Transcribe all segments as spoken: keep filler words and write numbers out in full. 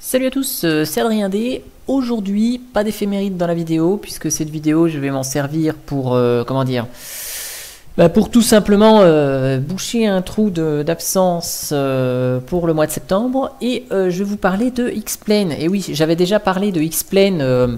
Salut à tous, euh, c'est Adrien D. Aujourd'hui, pas d'éphéméride dans la vidéo, puisque cette vidéo, je vais m'en servir pour, euh, comment dire, bah pour tout simplement euh, boucher un trou d'absence euh, pour le mois de septembre. Et euh, je vais vous parler de X-Plane. Et oui, j'avais déjà parlé de X-Plane euh,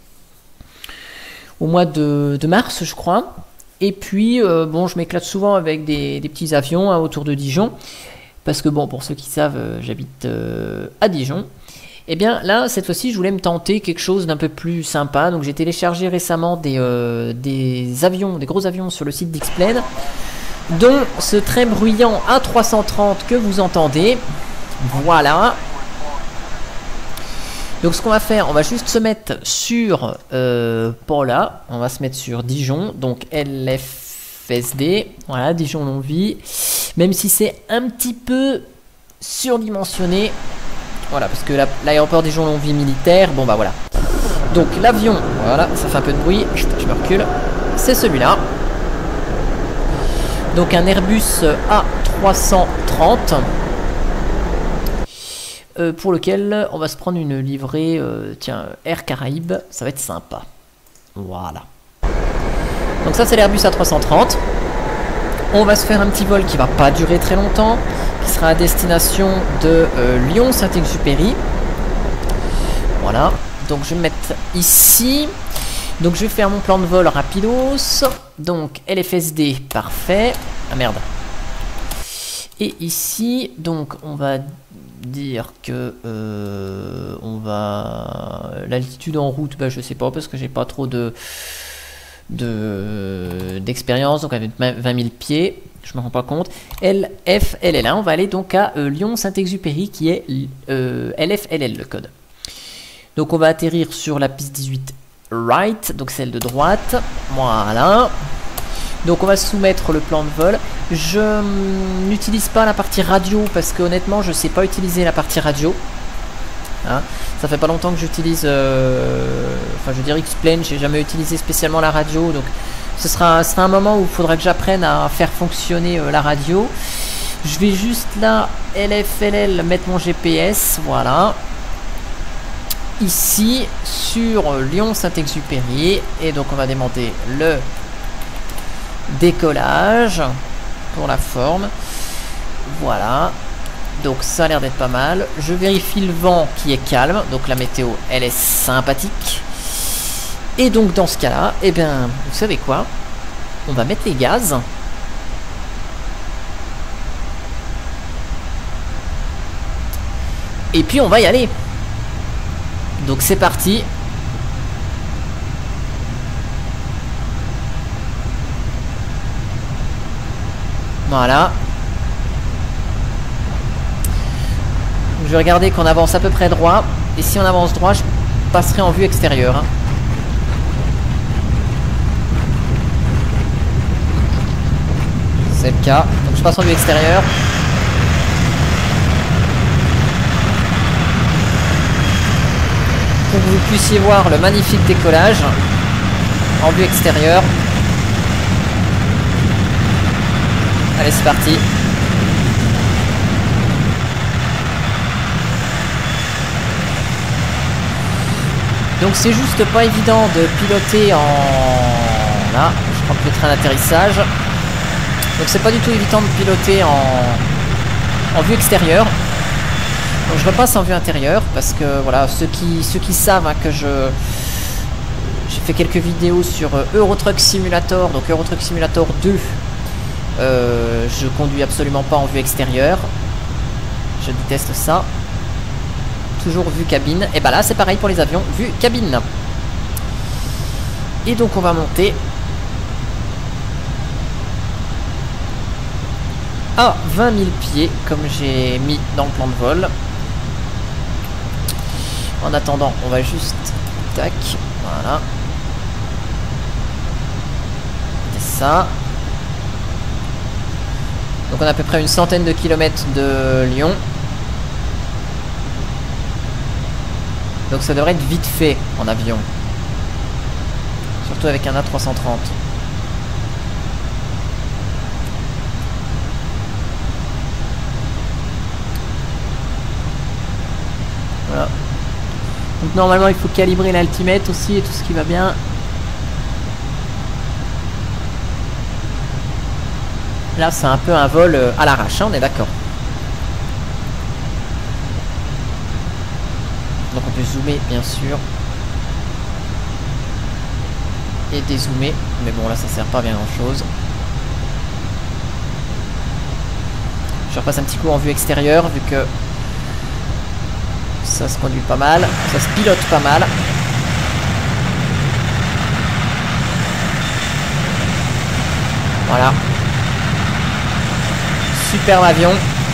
au mois de, de mars, je crois. Et puis, euh, bon, je m'éclate souvent avec des, des petits avions hein, autour de Dijon. Parce que, bon, pour ceux qui savent, euh, j'habite euh, à Dijon. Et bien là, cette fois-ci, je voulais me tenter quelque chose d'un peu plus sympa. Donc j'ai téléchargé récemment des, euh, des avions, des gros avions sur le site d'X-Plane, dont ce très bruyant A trois cent trente que vous entendez. Voilà. Donc ce qu'on va faire, on va juste se mettre sur, euh, pas là, on va se mettre sur Dijon, donc L F S D, voilà, Dijon Longwy, même si c'est un petit peu surdimensionné. Voilà, parce que l'aéroport Dijon Longwy militaire, bon bah voilà. Donc l'avion, voilà, ça fait un peu de bruit, je me recule, c'est celui-là. Donc un Airbus A trois cent trente, euh, pour lequel on va se prendre une livrée, euh, tiens, Air Caraïbes, ça va être sympa. Voilà. Donc ça c'est l'Airbus A trois cent trente. On va se faire un petit vol qui va pas durer très longtemps, qui sera à destination de euh, Lyon-Saint-Exupéry. Voilà, donc je vais me mettre ici. Donc je vais faire mon plan de vol rapidos. Donc L F S D, parfait. Ah merde. Et ici, donc on va dire que euh, on va l'altitude en route, bah, je sais pas parce que j'ai pas trop de de d'expérience, donc avec vingt mille pieds, je me rends pas compte. L F L L, hein, on va aller donc à euh, Lyon-Saint-Exupéry qui est euh, L F L L le code. Donc on va atterrir sur la piste dix-huit right, donc celle de droite, voilà. Donc on va soumettre le plan de vol. Je n'utilise pas la partie radio parce que honnêtement je sais pas utiliser la partie radio. Hein, ça fait pas longtemps que j'utilise, euh, enfin je veux dire X-Plane, j'ai jamais utilisé spécialement la radio, donc ce sera, ce sera un moment où il faudra que j'apprenne à faire fonctionner euh, la radio. Je vais juste là, L F L L, mettre mon G P S, voilà, ici sur Lyon-Saint-Exupéry, et donc on va démonter le décollage pour la forme, voilà. Donc ça a l'air d'être pas mal. Je vérifie le vent qui est calme. Donc la météo, elle est sympathique. Et donc dans ce cas-là, eh bien, vous savez quoi? On va mettre les gaz. Et puis on va y aller. Donc c'est parti. Voilà. Je vais regarder qu'on avance à peu près droit. Et si on avance droit, je passerai en vue extérieure. Hein. C'est le cas. Donc je passe en vue extérieure. Pour que vous puissiez voir le magnifique décollage en vue extérieure. Allez, c'est parti. Donc c'est juste pas évident de piloter en... Là, je prends le train d'atterrissage. Donc c'est pas du tout évident de piloter en... en vue extérieure. Donc je repasse en vue intérieure parce que voilà, ceux qui, ceux qui savent hein, que je... J'ai fait quelques vidéos sur Euro Truck Simulator, donc Euro Truck Simulator deux. Euh, je conduis absolument pas en vue extérieure. Je déteste ça. Toujours vue cabine, et bah là c'est pareil pour les avions, vue cabine. Et donc on va monter à vingt mille pieds comme j'ai mis dans le plan de vol. En attendant on va juste tac, voilà, c'est ça. Donc on a à peu près une centaine de kilomètres de Lyon. Donc ça devrait être vite fait en avion. Surtout avec un A trois cent trente. Voilà. Donc normalement il faut calibrer l'altimètre aussi et tout ce qui va bien. Là c'est un peu un vol à l'arrache, hein, on est d'accord. Donc on peut zoomer bien sûr. Et dézoomer. Mais bon là ça sert pas à bien grand chose. Je repasse un petit coup en vue extérieure vu que ça se conduit pas mal, ça se pilote pas mal. Voilà. Superbe avion.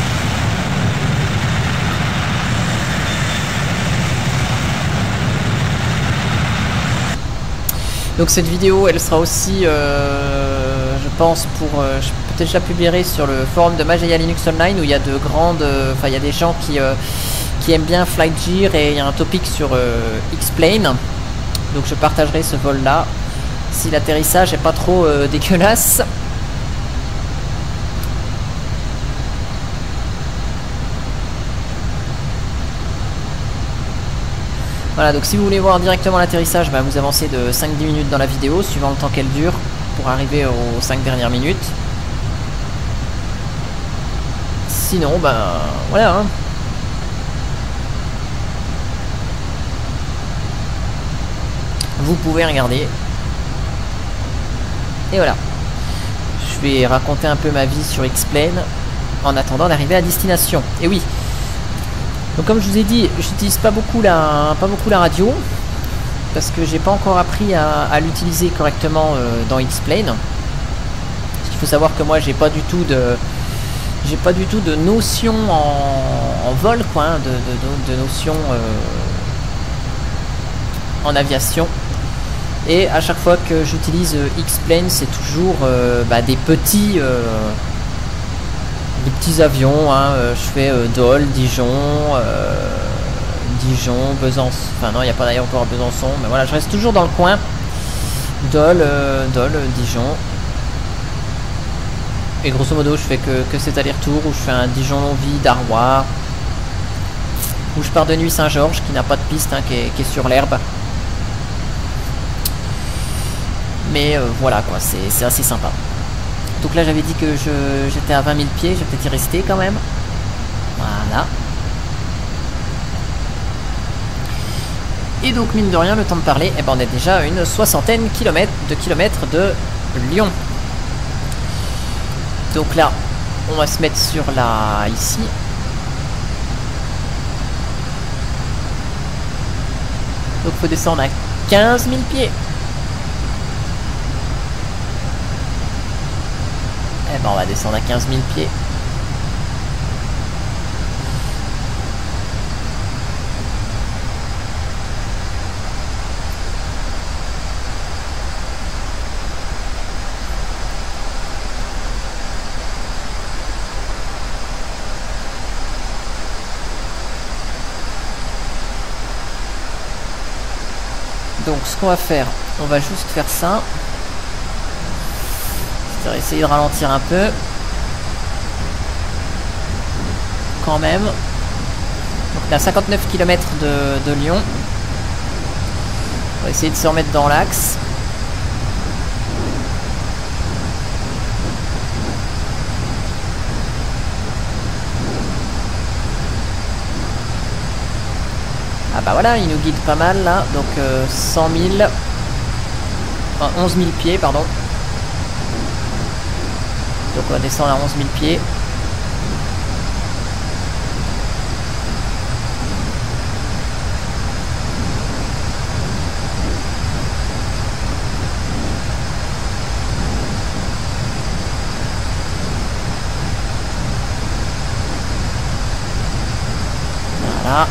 Donc cette vidéo elle sera aussi euh, je pense pour euh, peut-être je la publierai sur le forum de Mageia Linux Online où il y a de grandes enfin euh, il y a des gens qui euh, qui aiment bien Flight Gear et il y a un topic sur euh, X-Plane. Donc je partagerai ce vol là si l'atterrissage est pas trop euh, dégueulasse. Voilà, donc si vous voulez voir directement l'atterrissage, bah, vous avancez de cinq à dix minutes dans la vidéo, suivant le temps qu'elle dure, pour arriver aux cinq dernières minutes. Sinon, bah voilà. Hein. Vous pouvez regarder. Et voilà. Je vais raconter un peu ma vie sur X-Plane en attendant d'arriver à destination. Et oui. Donc comme je vous ai dit, j'utilise pas beaucoup la pas beaucoup la radio parce que j'ai pas encore appris à, à l'utiliser correctement euh, dans X-Plane. Parce qu'il faut savoir que moi j'ai pas du tout de j'ai pas du tout de notion en, en vol quoi, hein, de, de, de, de notion euh, en aviation. Et à chaque fois que j'utilise euh, X-Plane, c'est toujours euh, bah, des petits euh, des petits avions, hein, euh, je fais euh, Dole, Dijon, euh, Dijon, Besançon, enfin non il n'y a pas d'ailleurs encore Besançon, mais voilà je reste toujours dans le coin, Dole, euh, Dole, Dijon, et grosso modo je fais que, que cet aller-retour où je fais un Dijon-Longwy, Darrois, où je pars de Nuit Saint-Georges qui n'a pas de piste, hein, qui, est, qui est sur l'herbe, mais euh, voilà quoi, c'est assez sympa. Donc là j'avais dit que j'étais à vingt mille pieds, je vais peut-être y rester quand même. Voilà. Et donc mine de rien, le temps de parler, eh ben, on est déjà à une soixantaine de kilomètres de Lyon. Donc là, on va se mettre sur la... ici. Donc il faut descendre à quinze mille pieds. Eh ben on va descendre à quinze mille pieds. Donc ce qu'on va faire, on va juste faire ça. C'est-à-dire essayer de ralentir un peu. Quand même. Donc on est à cinquante-neuf kilomètres de, de Lyon. On va essayer de se remettre dans l'axe. Ah bah voilà, il nous guide pas mal là. Donc euh, cent mille. Enfin onze mille pieds, pardon. Donc on va descendre à onze mille pieds. Voilà.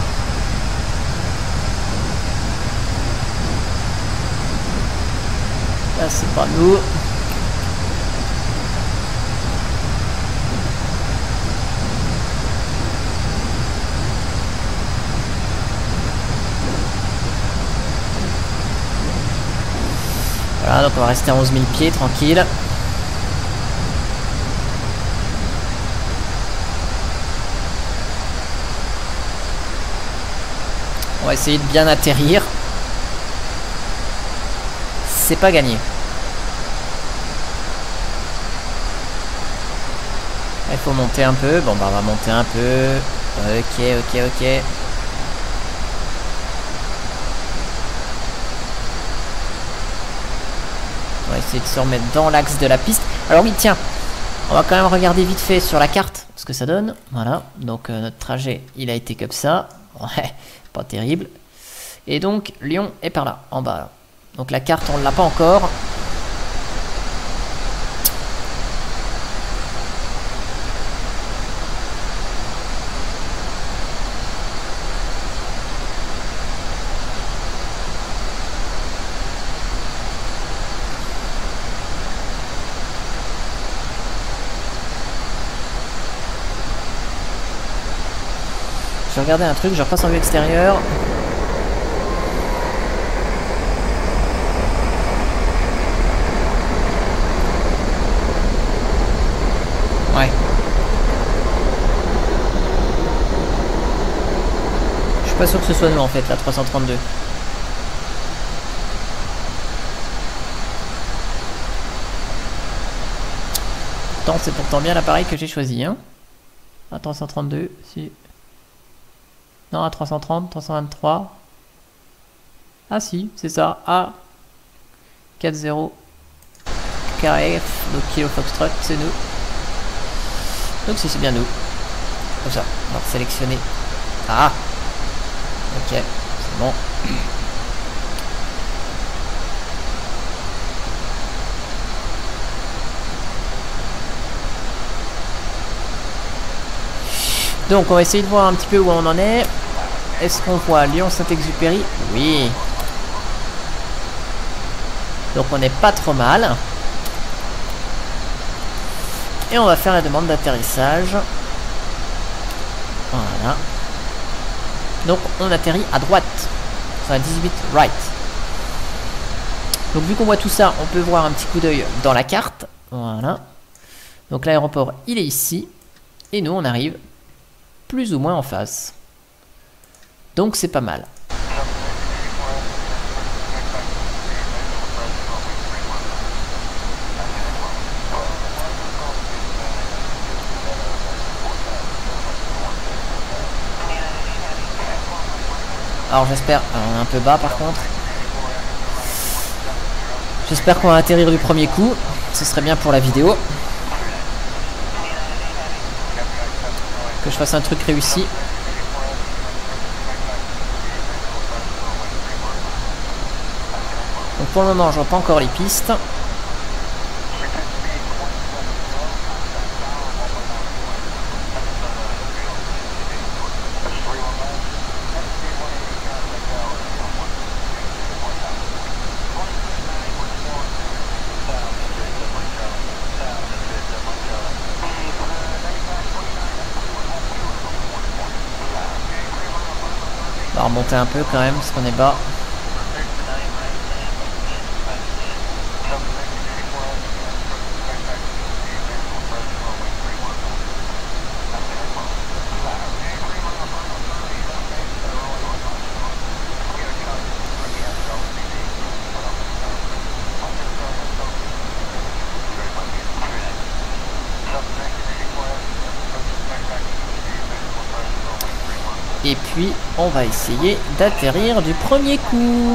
Là c'est pas nous. Voilà, donc on va rester à onze mille pieds, tranquille. On va essayer de bien atterrir. C'est pas gagné. Il faut monter un peu. Bon bah on va monter un peu. Ok, ok, ok. On va essayer de se remettre dans l'axe de la piste. Alors oui, tiens, on va quand même regarder vite fait sur la carte ce que ça donne. Voilà, donc euh, notre trajet, il a été comme ça. Ouais, pas terrible. Et donc, Lyon est par là, en bas. Là. Donc la carte, on ne l'a pas encore. Je vais regarder un truc, je repasse en vue extérieure. Ouais. Je suis pas sûr que ce soit nous en fait, la trois cent trente-deux. Pourtant, c'est pourtant bien l'appareil que j'ai choisi, hein. À trois cent trente-deux, si... Non, à trois cent trente, trois cent vingt-trois. Ah si, c'est ça. A quatre-zéro K F, donc Kilo Foxtrot, c'est nous. Donc si c'est bien nous. Comme ça, on va sélectionner. Ah, ok, c'est bon. Donc on va essayer de voir un petit peu où on en est. Est-ce qu'on voit Lyon-Saint-Exupéry? Oui. Donc on n'est pas trop mal. Et on va faire la demande d'atterrissage. Voilà. Donc on atterrit à droite. Sur la dix-huit right. Donc vu qu'on voit tout ça, on peut voir un petit coup d'œil dans la carte. Voilà. Donc l'aéroport, il est ici. Et nous, on arrive plus ou moins en face. Donc c'est pas mal. Alors j'espère, on est un peu bas par contre. J'espère qu'on va atterrir du premier coup. Ce serait bien pour la vidéo. Que je fasse un truc réussi. Donc pour le moment, je vois pas encore les pistes. On va remonter un peu quand même parce qu'on est bas. Et puis, on va essayer d'atterrir du premier coup.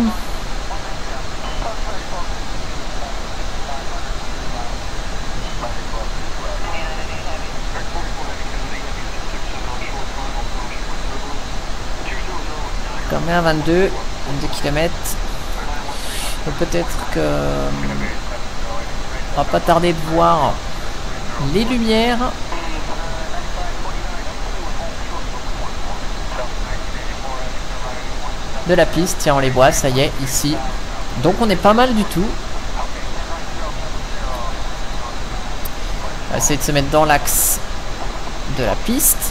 Comme à vingt-deux, vingt-deux kilomètres. Donc peut-être que... on va pas tarder de voir les lumières. De la piste, tiens on les voit, ça y est, ici. Donc on est pas mal du tout. On va essayer de se mettre dans l'axe de la piste.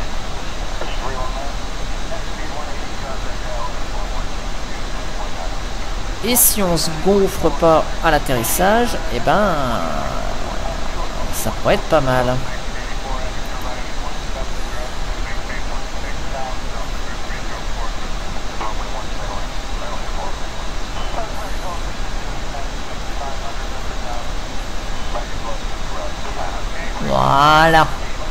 Et si on se gonfle pas à l'atterrissage, eh ben ça pourrait être pas mal. Voilà.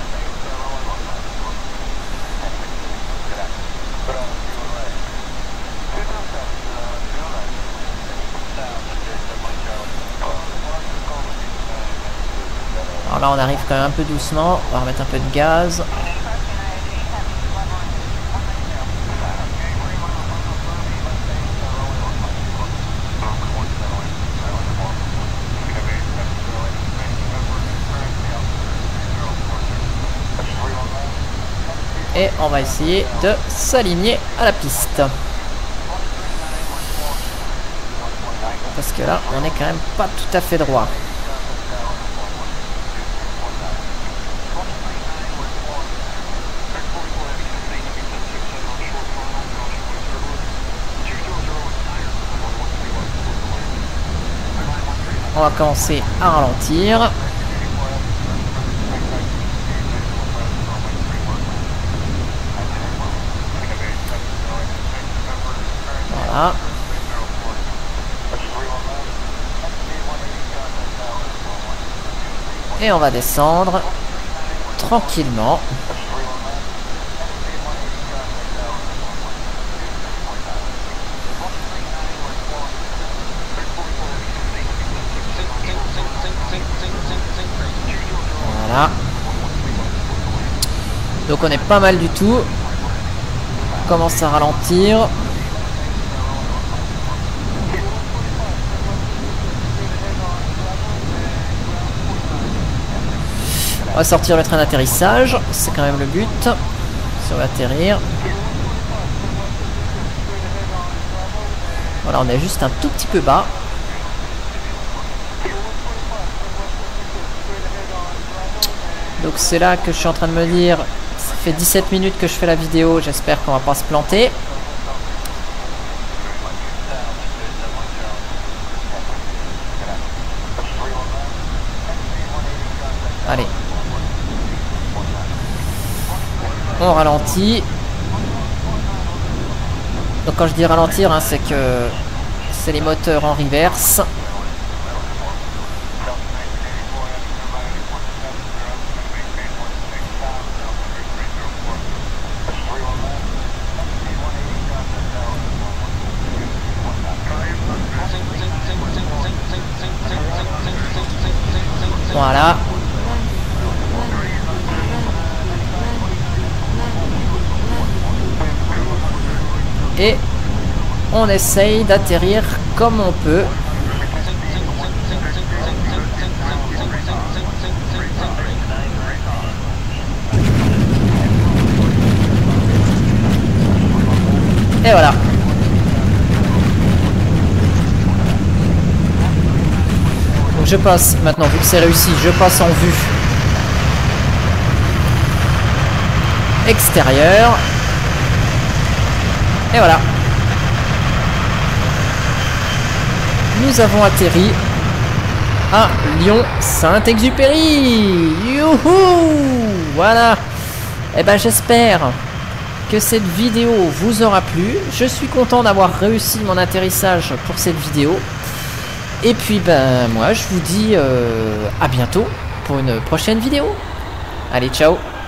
Alors là on arrive quand même un peu doucement, on va remettre un peu de gaz. Et on va essayer de s'aligner à la piste. Parce que là on est quand même pas tout à fait droit. On va commencer à ralentir. Voilà. Et on va descendre tranquillement. Voilà. Donc on est pas mal du tout. On commence à ralentir. On va sortir le train d'atterrissage. C'est quand même le but. Si on va atterrir. Voilà, on est juste un tout petit peu bas. Donc c'est là que je suis en train de me dire, ça fait dix-sept minutes que je fais la vidéo, j'espère qu'on va pas se planter. Allez. On ralentit. Donc quand je dis ralentir, hein, c'est que c'est les moteurs en reverse. Voilà. Et on essaye d'atterrir comme on peut. Et voilà. Donc je passe, maintenant vu que c'est réussi, je passe en vue extérieure. Et voilà. Nous avons atterri à Lyon-Saint-Exupéry. Youhou! Voilà. Et ben j'espère que cette vidéo vous aura plu. Je suis content d'avoir réussi mon atterrissage pour cette vidéo. Et puis ben moi je vous dis euh, à bientôt pour une prochaine vidéo. Allez, ciao!